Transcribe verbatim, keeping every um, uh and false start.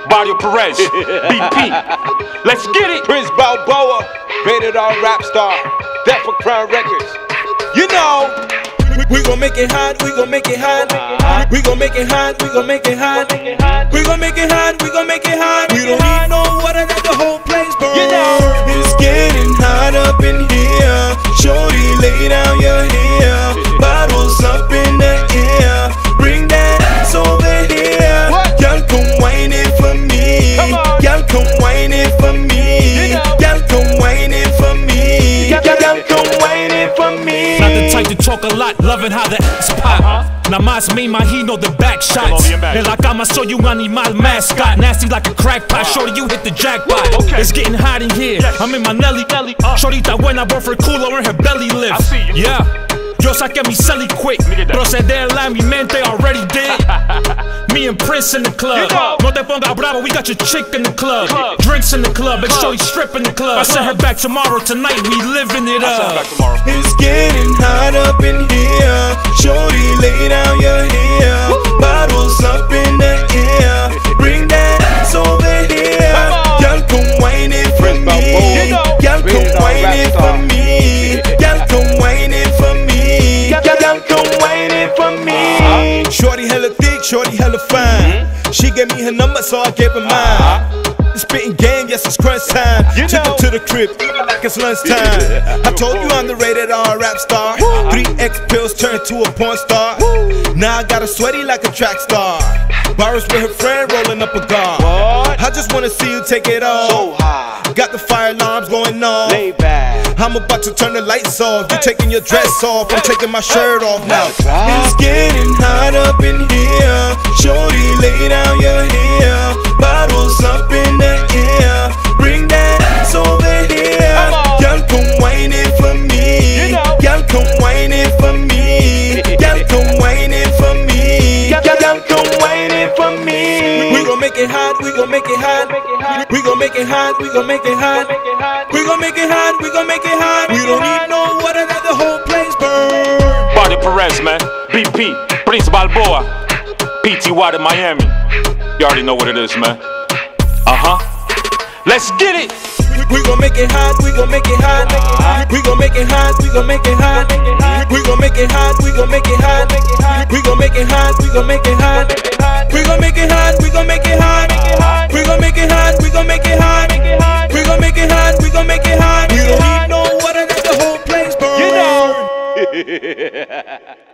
Barrio Perez, B P. Let's get it. Prince Balboa, rated R rap star, Death for Crown Records. You know, we gon' make it hot, we gon' make it hot. We gon' make it hot, we gon' make it hot. We gon' make it hot, we gon' make it hot. We don't need no water, let the whole place burn. You know, it's getting hot up in here. Shorty, lay down your hair. Bottles up in the air. Bring that ass over here. Y'all come whine it for me. Y'all come whine it for me. Y'all come whine it for me. Y'all come whine it for me. Not the type to talk a lot, loving how the ass pop. Nada más me imagino the back shots. En la cama soy un animal mascot. Nasty like a crackpot, shorty you hit the jackpot. It's getting hot in here, I'm in my Nelly. Shortita buena, bro for culo in her belly lift. Yeah, yo saqué mi celly quick. Procederla en mi mente already did. Me and Prince in the club. No te ponga bravo, we got your chick in the club. Drinks in the club, and shorty strip in the club. I send her back tomorrow, tonight we living it up. It's getting hot up in here. Shorty, lay down your hair. Bottles up in the air. Bring that ass over here. Y'all come whine it for me. Y'all come whine it for me. Y'all come whine it for me. Y'all come whine it for me. Shorty hella thick, shorty hella fine. She gave me her number, so I gave her mine. Spitting game, yes, it's crunch time. You Took her to the crib, like it's lunchtime. I told you I'm the rated R rap star. Three X pills turned to a porn star. Now I got her sweaty like a track star. Boris with her friend rolling up a guard. I just wanna see you take it off. Got the fire alarms going on. I'm about to turn the lights off. You taking your dress off, I'm taking my shirt off now. It's getting hot up in here. Shorty, lay down your hair. Bottles up in the air. Bring that ass over here. Y'all come whine it for me. Y'all come whine it for me. Y'all come whine it for me. Y'all come whine it for me. We gon' make it hot, we gon' make it hot. We gon' make it hot, we gon' make it hot. We gon' make it hot, we gon' make it hot. We don't need no water, let the whole place burn. Barrio Perez, man. B P. Prince Balboa. P T Y to Miami. You already know what it is, man. Uh-huh. Let's get it. We gon' make it hot, we gon' make it hot. We gon' make it hot, we gon' make it hot. We gon' make it hot, we gon' make it hot. We gon' make it hot, we gon' make it hot. We gon' make it hot, we gon' make it hot. We gon' make it hot, we gon' make it hot. We gon' make it hot, we gon' make it hot. We don't need no water, let the whole place burn. you know.